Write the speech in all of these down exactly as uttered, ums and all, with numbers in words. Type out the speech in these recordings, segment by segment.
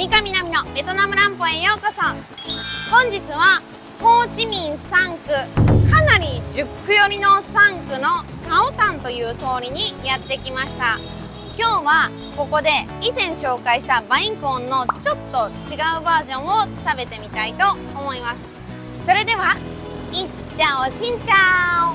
三上南のベトナム乱歩へようこそ。本日はホーチミンさんく、かなり熟区寄りのさんくのカオタンという通りにやってきました。今日はここで以前紹介したバインコーンのちょっと違うバージョンを食べてみたいと思います。それではいっちゃおしんちゃ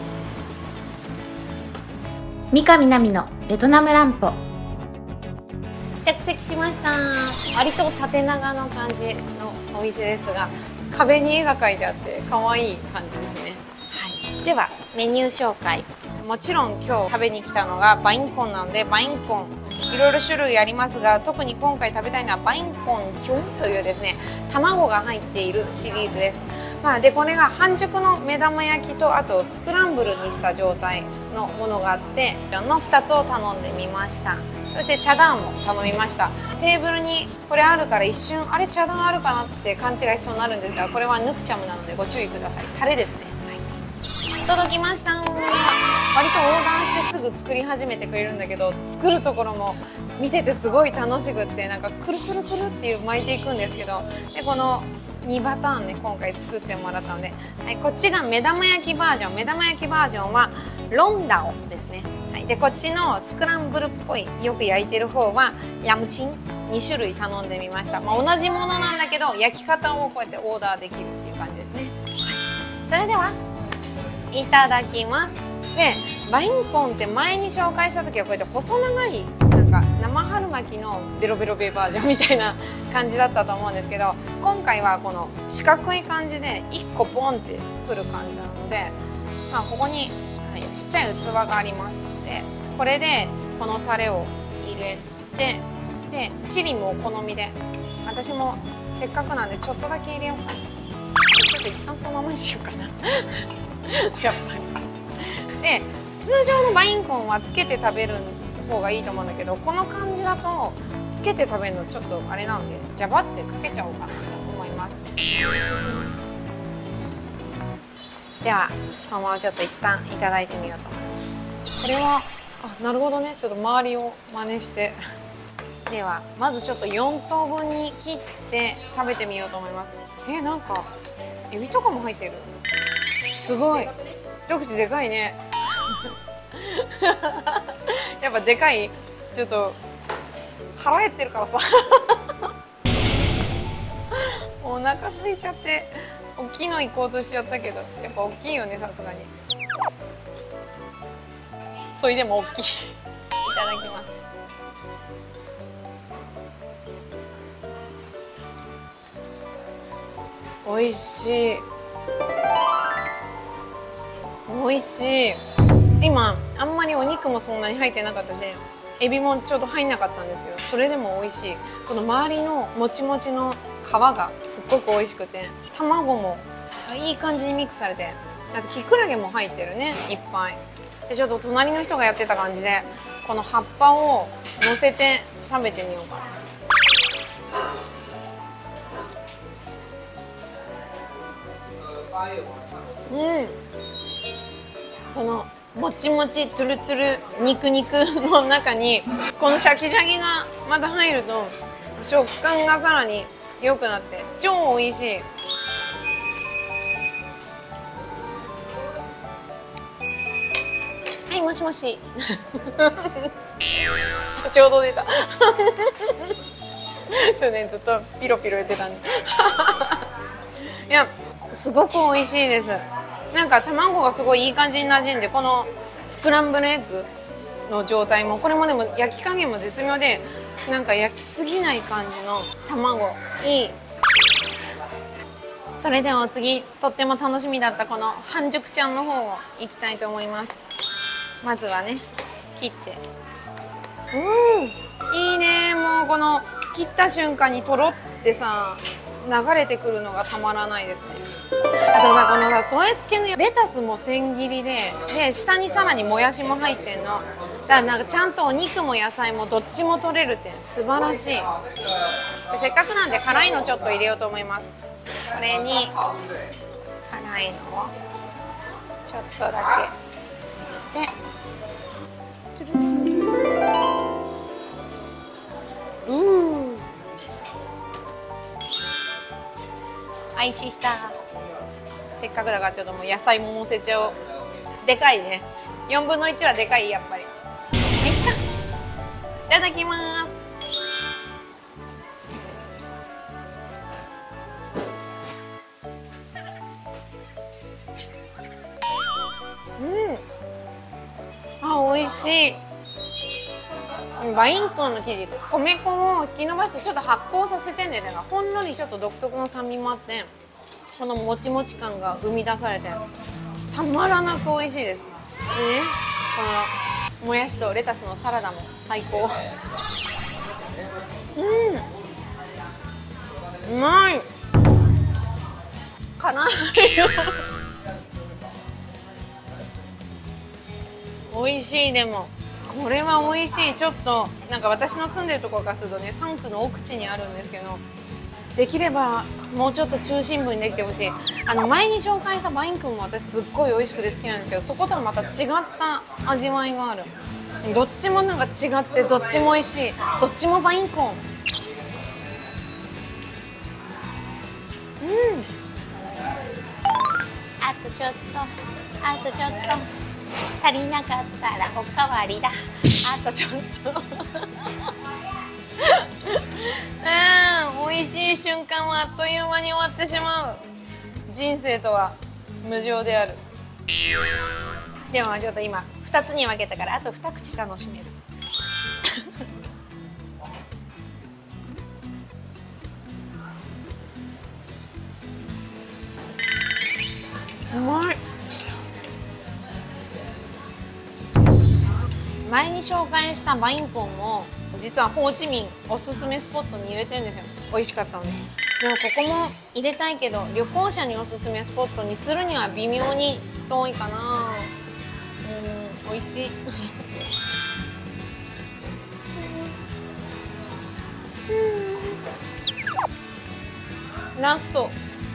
お。 三上南のベトナム乱歩。 着席しました。割と縦長の感じのお店ですが、壁に絵が描いてあって可愛い感じですね。はい、ではメニュー紹介。もちろん今日食べに来たのがバインコーンなので、バインコーンいろいろ種類ありますが、特に今回食べたいのはバインコーンチョンというですね、卵が入っているシリーズです。まあ、でこれが半熟の目玉焼きと、あとスクランブルにした状態のものがあって、のふたつを頼んでみました。そしてチャダーも頼みました。テーブルにこれあるから一瞬あれチャダーあるかなって勘違いしそうになるんですが、これはヌクチャムなのでご注意ください。タレですね。はい、届きました。割と横断してすぐ作り始めてくれるんだけど、作るところも見ててすごい楽しくって、なんかくるくるくるっていう巻いていくんですけど、でこのにパターンね今回作ってもらったので、はい、こっちが目玉焼きバージョン。目玉焼きバージョンはロンダオですね。はい、でこっちのスクランブルっぽいよく焼いてる方はヤムチン。にしゅるい頼んでみました。まあ、同じものなんだけど焼き方をこうやってオーダーできるっていう感じですね。それではいただきます。でバインコーンって前に紹介した時はこうやって細長いなんか生春巻きのベロベロベバージョンみたいな感じだったと思うんですけど、今回はこの四角い感じでいっこボンってくる感じなので、まあ、ここに、はい、ちっちゃい器があります。でこれでこのタレを入れて、でチリもお好みで、私もせっかくなんでちょっとだけ入れようかな。ちょっと一旦そのままにしようかなやっぱり。で通常のバインコーンはつけて食べる方がいいと思うんだけど、この感じだとつけて食べるのちょっとあれなので、ジャバってかけちゃおうかなと思います。ではそのままちょっと一旦いただいてみようと思います。これはあ、なるほどね、ちょっと周りを真似してではまずちょっとよんとうぶんに切って食べてみようと思います。えー、なんかエビとかも入ってる。すごい一口でかいねやっぱでかい。ちょっと腹減ってるからさお腹空いちゃって大きいの行こうとしちゃったけど、やっぱ大きいよね、さすがに。それでも大きいいただきます。美味しい。美味しい。今あんまりお肉もそんなに入ってなかったし、エビもちょうど入んなかったんですけど、それでも美味しい。この周りのもちもちの皮がすっごく美味しくて、卵もいい感じにミックスされて、あとキクラゲも入ってるね、いっぱい。でちょっと隣の人がやってた感じで、この葉っぱを乗せて食べてみようかな。うん、このもちもちトゥルトゥル肉肉の中にこのシャキシャキがまた入ると食感がさらに良くなって超美味しい。はい、もしもしちょうど出たそうね、ずっとピロピロ言ってたんでいやすごく美味しいです。なんか卵がすごいいい感じに馴染んで、このスクランブルエッグの状態もこれもでも焼き加減も絶妙で、なんか焼きすぎない感じの卵いい。それではお次、とっても楽しみだったこの半熟ちゃんの方をいきたいと思います。まずはね切って、うんいいね。もうこの切った瞬間にとろってさ流れてくるのがたまらないですね。あとさ、このさ添え付けのレタスも千切りで、で下にさらにもやしも入ってんの。だからなんかちゃんとお肉も野菜もどっちも取れるって素晴らしい。でせっかくなんで辛いのちょっと入れようと思います。これに辛いのをちょっとだけ入れて、うー美味しさ。せっかくだからちょっともう野菜も乗せちゃおう。でかいね。よんぶんのいちはでかい、やっぱり。いっか。いただきます。うん。あ、美味しい。バインコンの生地、米粉を引き伸ばしてちょっと発酵させてんで、ね、ほんのりちょっと独特の酸味もあって、このもちもち感が生み出されてたまらなく美味しいです。でね、このもやしとレタスのサラダも最高。うん、うまい。辛いよ。美味しい。でもこれは美味しい。ちょっとなんか私の住んでるところからするとね、さん区の奥地にあるんですけど、できればもうちょっと中心部にできてほしい。あの前に紹介したバインくんも私すっごい美味しくて好きなんですけど、そことはまた違った味わいがある。どっちもなんか違ってどっちも美味しい。どっちもバインくん。うん、あとちょっと、あとちょっと足りなかったらおかわりだ。あとちょっとうん、美味しい瞬間はあっという間に終わってしまう。人生とは無常である。でもちょっと今ふたつに分けたからあとに口楽しめるうまい。前に紹介したバインコンも実はホーチミンおすすめスポットに入れてるんですよ。美味しかったので。でもここも入れたいけど旅行者におすすめスポットにするには微妙に遠いかな。うん、美味しいラスト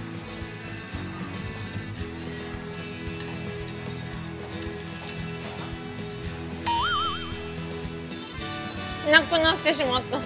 なくなってしまった。と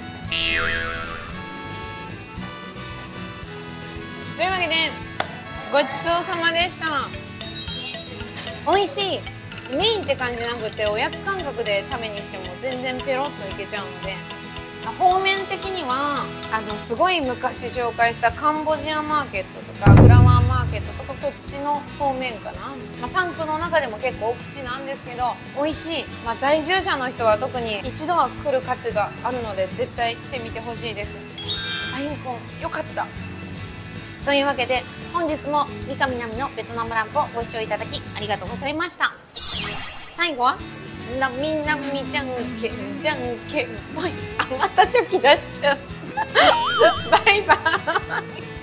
いうわけでごちそうさまでした。美味しい。メインって感じじゃなくておやつ感覚で食べに来ても全然ペロッといけちゃうので、方面的にはあのすごい昔紹介したカンボジアマーケットとかフラワーマーケットとかそっちの方面かな。まあ、さん区の中でも結構奥地なんですけど美味しい。まあ、在住者の人は特に一度は来る価値があるので絶対来てみてほしいです。バインコンよかった。というわけで本日も三上奈美のベトナムランプをご視聴いただきありがとうございました。最後はなみなみじゃんけんじゃんけんぽい。あ、またチョキ出しちゃうバイバイ